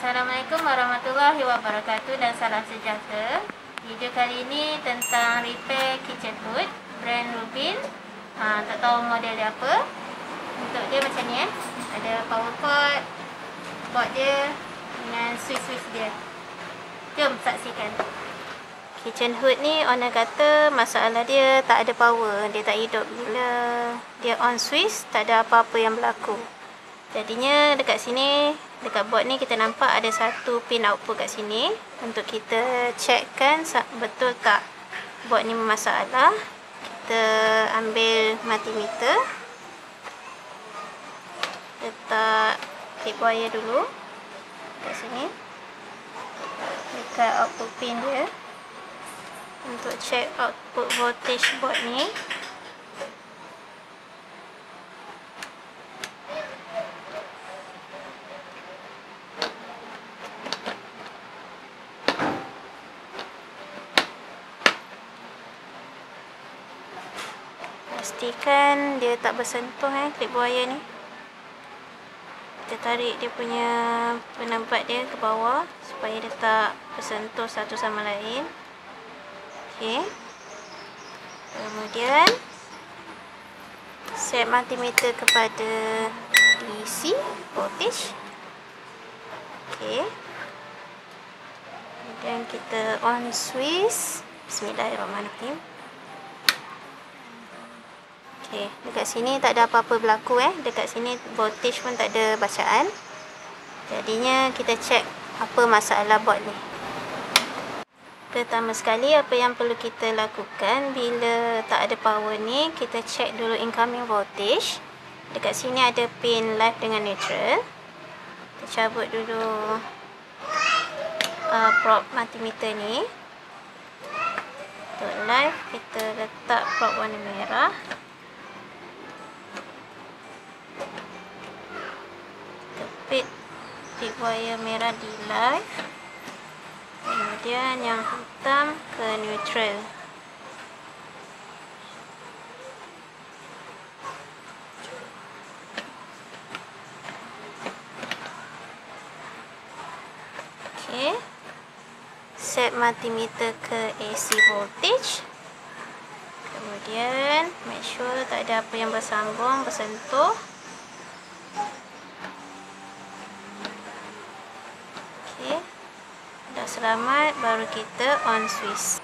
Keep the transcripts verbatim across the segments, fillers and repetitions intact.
Assalamualaikum warahmatullahi wabarakatuh dan salam sejahtera. Video kali ini tentang repair kitchen hood brand Rubin. ha, Tak tahu model dia apa. Untuk dia macam ni eh. Ada power cord, board dia dengan switch-switch dia. Jom saksikan. Kitchen hood ni owner kata masalah dia tak ada power, dia tak hidup. Bila dia on switch tak ada apa-apa yang berlaku. Jadinya dekat sini, dekat board ni kita nampak ada satu pin output kat sini. Untuk kita checkkan betul tak board ni bermasalah. Kita ambil multimeter, letak clip wire dulu kat sini, dekat output pin dia, untuk check output voltage board ni. Pastikan dia tak bersentuh eh clip wire ni. Kita tarik dia punya penambat dia ke bawah supaya dia tak bersentuh satu sama lain. Okey. Kemudian set multimeter kepada D C voltage. Okey. Kemudian kita on switch. Bismillahirrahmanirrahim. Okay, dekat sini tak ada apa-apa berlaku eh. Dekat sini voltage pun tak ada bacaan. Jadinya kita check apa masalah board ni. Pertama sekali apa yang perlu kita lakukan bila tak ada power ni, kita check dulu incoming voltage. Dekat sini ada pin live dengan neutral. Kita cabut dulu uh, probe multimeter ni. Untuk live kita letak probe warna merah. Kepit tip wire merah di live, kemudian yang hitam ke neutral. Okey, set multimeter ke A C voltage. Kemudian make sure tak ada apa yang bersambung, bersentuh. Selamat, baru kita on switch.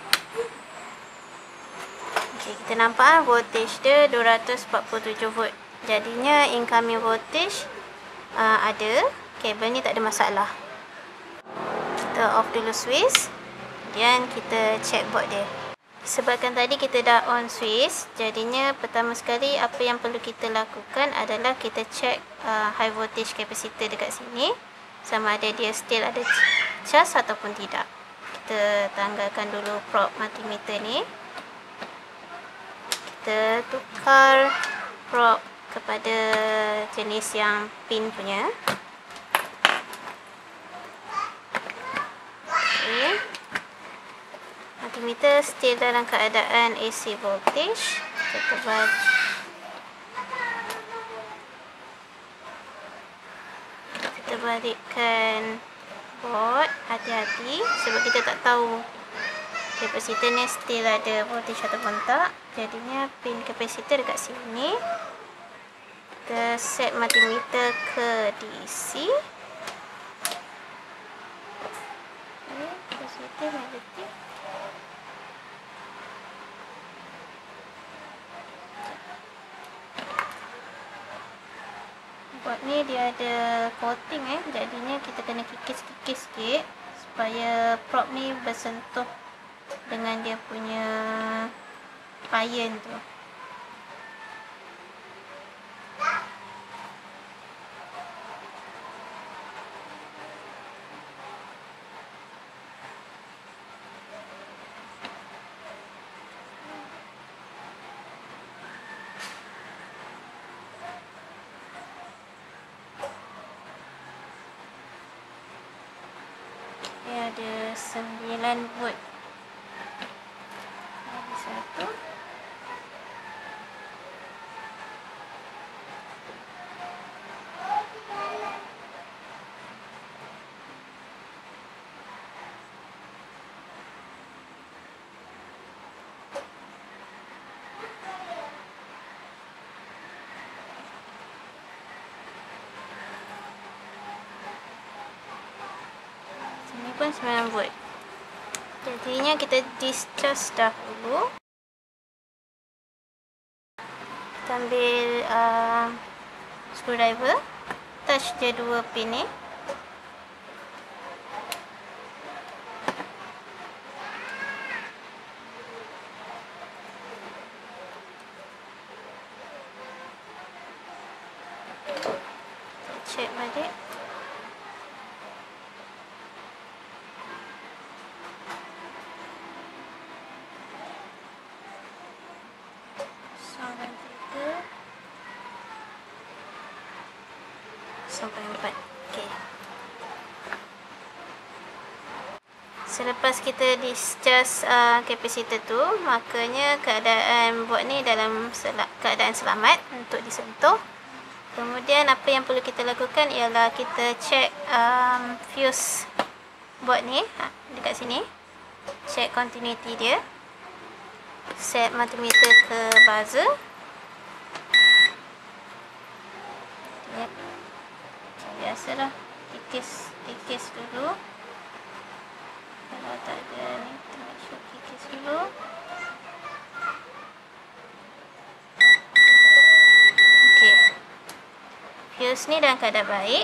Okay, kita nampak voltage dia dua ratus empat puluh tujuh volt. Jadinya incoming voltage uh, ada. Kabel ni tak ada masalah. Kita off dulu switch, kemudian kita check board dia. Sebabkan tadi kita dah on switch, jadinya pertama sekali apa yang perlu kita lakukan adalah kita check uh, high voltage capacitor dekat sini, sama ada dia still ada cas ataupun tidak. Kita tanggalkan dulu probe multimeter ni. Kita tukar probe kepada jenis yang pin punya. Okay. Multimeter still dalam keadaan A C voltage. Kita bagi kita balikkan board, hati-hati sebab kita tak tahu kapasitor ni still ada voltage ataupun tak. Jadinya pin kapasitor dekat sini. Kita set multimeter ke D C. Ini kapasitor negatif. Board ni dia ada coating eh, jadinya kita kena kikis-kikis sikit supaya probe ni bersentuh dengan dia punya iron tu. Ada sembilan volt. Ada satu. pun sembilan volt. Jadinya kita discharge dahulu. Kita ambil uh, screwdriver, touch je dua pin ni. Check balik. Sampai tiga. Sampai empat. Okey. Selepas kita discharge uh, kapasitor tu, makanya keadaan board ni dalam sel keadaan selamat untuk disentuh. Kemudian apa yang perlu kita lakukan ialah kita check um, fuse board ni ha, dekat sini. Check continuity dia. Set multimeter ke buzzer. Ya. Biasalah, kikis kikis dulu. Kalau tak ada ni, kita make sure kikis dulu. Fuse ni dalam keadaan baik.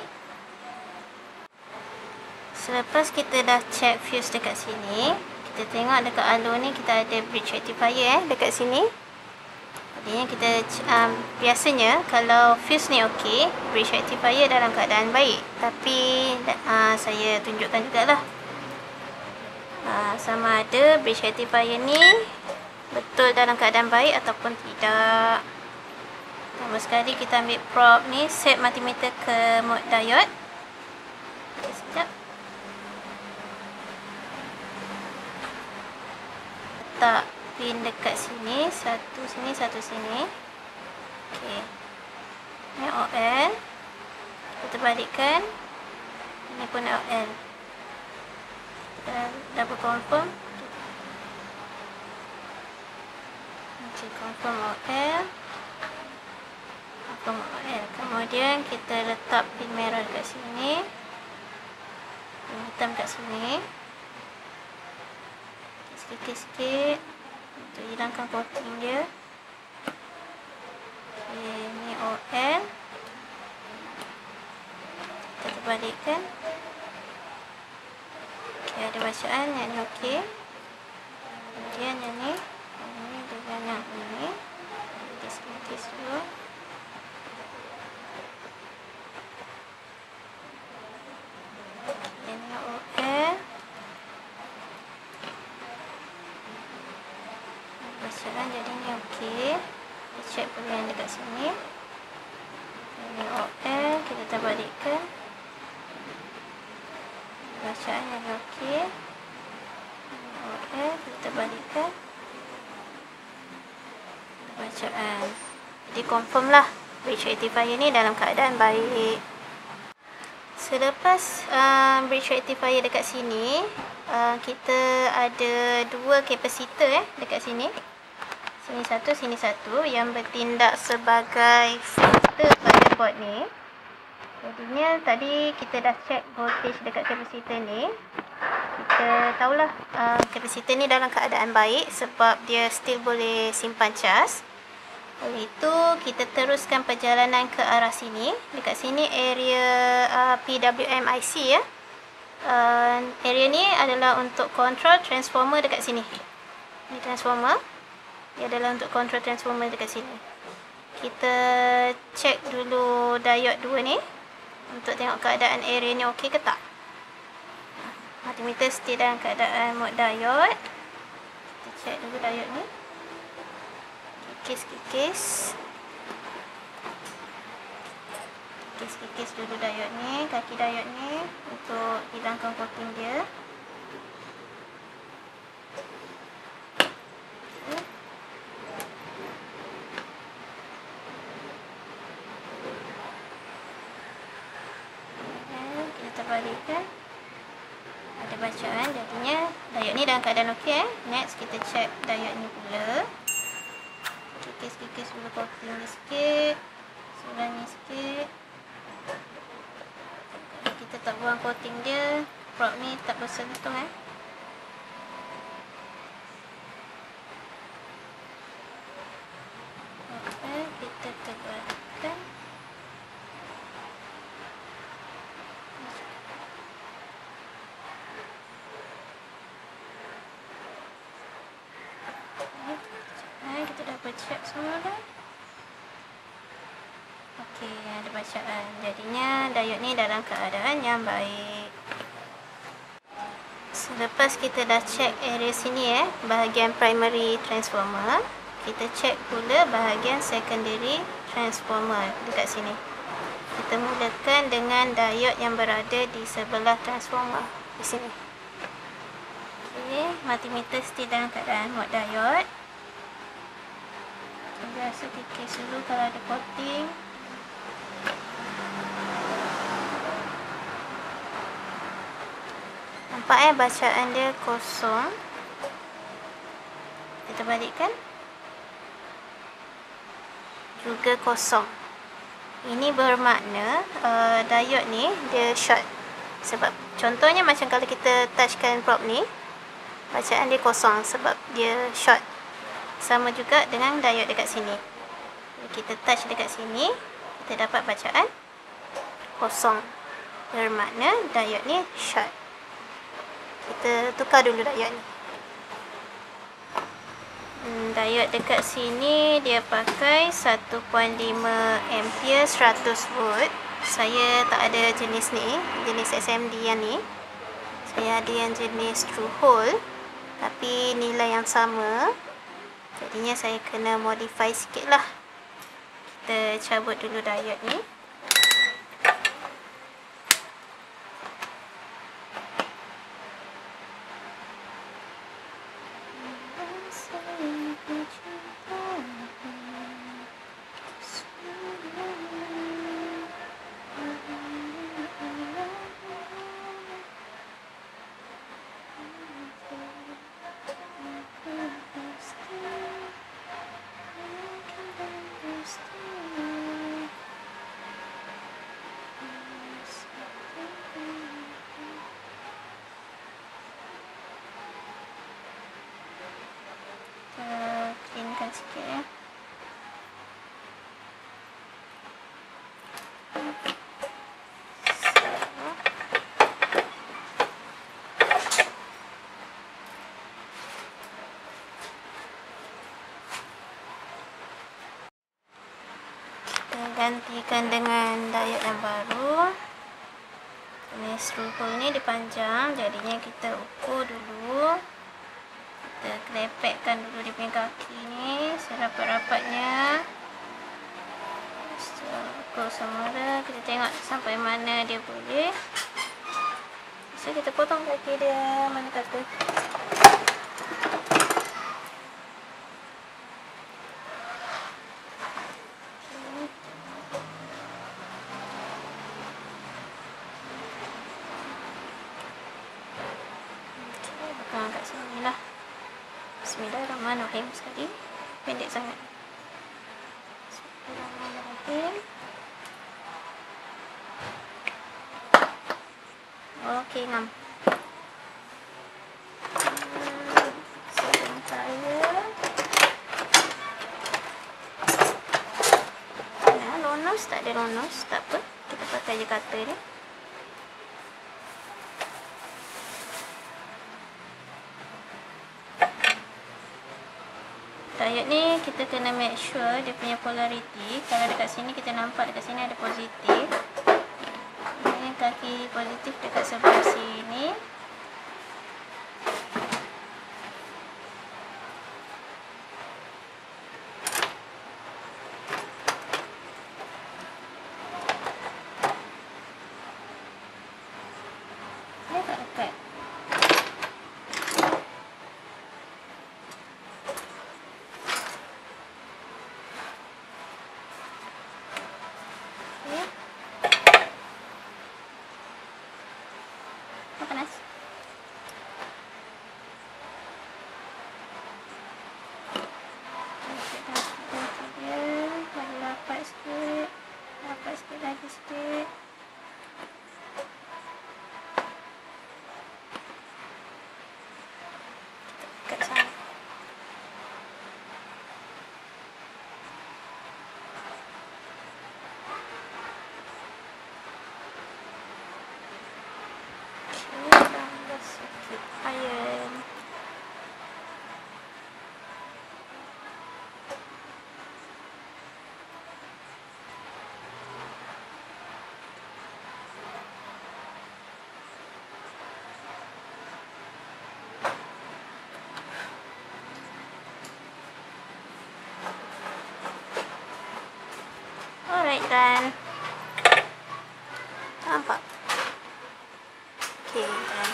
Selepas kita dah check fuse dekat sini, kita tengok dekat alur ni kita ada bridge rectifier eh dekat sini. Jadinya kita um, biasanya kalau fuse ni okey, bridge rectifier dalam keadaan baik. Tapi uh, saya tunjukkan jugalah uh, sama ada bridge rectifier ni betul dalam keadaan baik ataupun tidak. Pertama sekali kita ambil probe ni, set multimeter ke mode diode. Okay, sekejap. Letak pin dekat sini, satu sini, satu sini. Okey. Ni O L. Kita balikkan. Ini pun O L. Kita double confirm. Okey, confirm O L. Kemudian kita letak pin merah dekat sini, pin hitam kat sini, sikit-sikit untuk hilangkan coating dia. Okay, ni O L. Kita terbalikkan. Okay, ada bacaan yang ni okey. Kemudian yang ni, yang ni dengan yang ini, kikis-kikis dulu. Bacaan jadi ni okey. Kita check pilihan dekat sini. Ini O L, kita terbalikkan. Bacaan jadi okey. Ini O L, kita terbalikkan. Bacaan. Jadi confirm lah bridge rectifier ni dalam keadaan baik. Selepas uh, bridge rectifier dekat sini, uh, kita ada dua kapasitor eh dekat sini. Sini satu, sini satu yang bertindak sebagai filter pada board ni. Jadinya tadi kita dah check voltage dekat kapasitor ni. Kita tahulah uh, kapasitor ni dalam keadaan baik sebab dia still boleh simpan cas. Oleh itu kita teruskan perjalanan ke arah sini. Dekat sini area uh, P W M I C ya. Uh, area ni adalah untuk control transformer dekat sini. Ini transformer. Ia adalah untuk control transformer dekat sini. Kita check dulu diode dua ni untuk tengok keadaan area ni okey ke tak. Multimeter still dalam keadaan mode diode. Kita check dulu diode ni. Kikis-kikis. Kikis-kikis dulu diode ni, kaki diode ni untuk hilangkan coating dia. Balikkan. Ada bacaan, jadinya diode ni dalam keadaan okey eh. Next kita check diode ni pula. Kikis-kikis dulu coating ni sikit, sebelah ni sikit. Kita tak buang coating dia, prop ni tak bersentuh eh. Okay, kita tebalkan. Okay, kita dah check semua dah. Okey, ada bacaan. Jadinya diod ni dalam keadaan yang baik. Selepas kita dah check area sini eh, bahagian primary transformer, kita check pula bahagian secondary transformer dekat sini. Kita mulakan dengan diod yang berada di sebelah transformer di sini. Okey, multimeter still dalam keadaan mode diod. Biasa kikis dulu kalau ada coating. Nampak eh bacaan dia kosong. Kita balikkan. Juga kosong. Ini bermakna uh, diod ni dia short. Sebab contohnya macam kalau kita touchkan probe ni, bacaan dia kosong sebab dia short. Sama juga dengan diod dekat sini. Kita touch dekat sini, kita dapat bacaan kosong. Bermakna diod ni short. Kita tukar dulu diod ni. Hmm, diod dekat sini dia pakai satu perpuluhan lima ampere seratus volt. Saya tak ada jenis ni, jenis S M D yang ni. Saya ada yang jenis true hole, tapi nilai yang sama. Jadinya saya kena modify sikit lah. Kita cabut dulu diod ni. Cleankan sikit ya. Kita gantikan dengan diod yang baru. Ini screw hole ni dipanjang, jadinya kita ukur dulu. Kita kelepekkan dulu dia punya kaki ni serapat-rapatnya. Setelah ukur semula, kita tengok sampai mana dia boleh. So kita potong kaki dia mana kata. Potong kat sini lah. Bismillahirrahmanirrahim sekali. Pendek sangat. Bismillahirrahmanirrahim. Okey, ngam. Sebentar ya. Nah, lonos tak ada lonos, tak apa. Kita pakai je cutter ni. Diod ni kita kena make sure dia punya polarity. Kalau dekat sini kita nampak dekat sini ada positif. Ini kaki positif dekat sebelah sini. Dia tak dekat. Panas. Rapat sikit. Rapat sikit lagi sikit. sikit iron. Alright, dan nampak. Okay, dan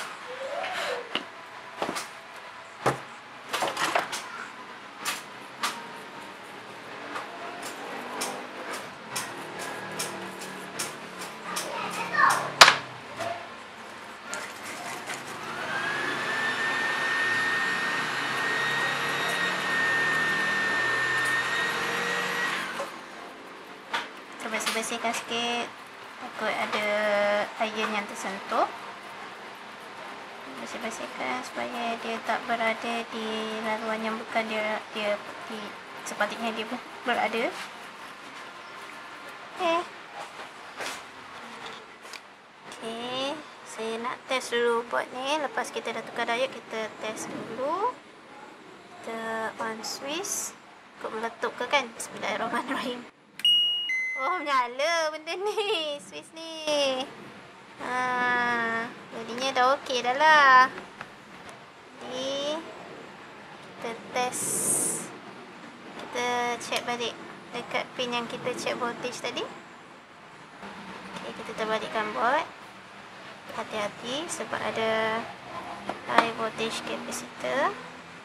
bersih-bersihkan sikit, takut ada iron yang tersentuh. Bersih-bersihkan supaya dia tak berada di laluan yang bukan dia dia di sepatutnya dia berada. Okay. Okay, saya nak test dulu buat ni. Lepas kita dah tukar diode, kita test dulu. Kita on switch. Kok meletup ke kan? Bismillahirrahmanirrahim. Oh, menyala benda ni, switch ni. Ha, jadinya dah okey dah lah. Jadi kita test, kita check balik dekat pin yang kita check voltage tadi. Okay, kita terbalikkan board. Hati-hati sebab ada high voltage capacitor.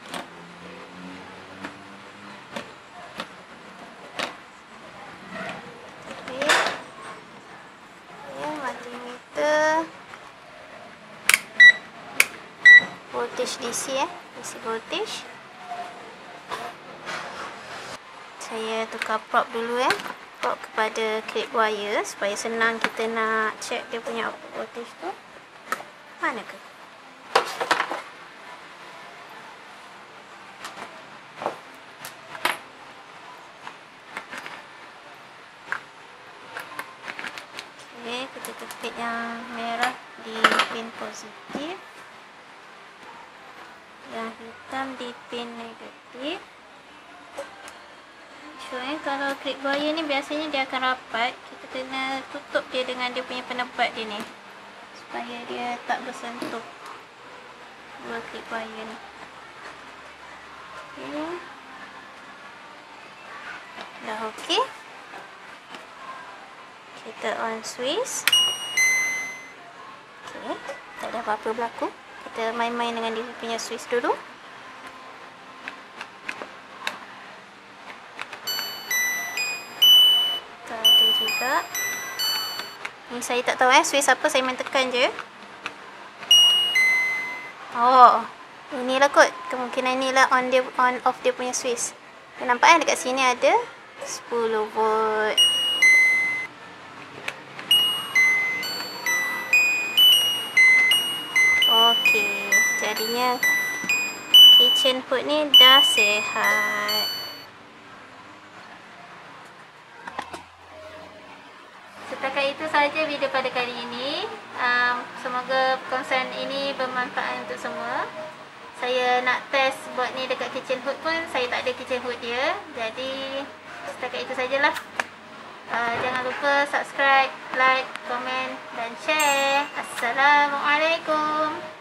Voltage D C eh, D C voltage. Saya tukar probe dulu eh, probe kepada clip wire supaya senang kita nak check dia punya output voltage tu. Mana ke? Okey, kita kepit yang merah di pin positif, yang hitam di pin negatif. So eh, kalau clip wire ni biasanya dia akan rapat. Kita kena tutup dia dengan dia punya penebat dia ni, supaya dia tak bersentuh dua clip wire ni. Okay. Dah okey. Kita on switch. Okay, tak ada apa-apa berlaku. Kita main-main dengan dia punya switch dulu. Tak ada juga. Ni saya tak tahu eh switch apa, saya main tekan je. Oh, inilah kot. Kemungkinan inilah on dia, on off dia punya switch. Nampak eh dekat sini ada sepuluh volt. Okey, jadinya kitchen hood ni dah sihat. Setakat itu sahaja video pada kali ini. Um, semoga perkongsian ini bermanfaat untuk semua. Saya nak test buat ni dekat kitchen hood pun saya tak ada kitchen hood dia. Jadi setakat itu sajalah. Uh, jangan lupa subscribe, like, komen dan share. Assalamualaikum.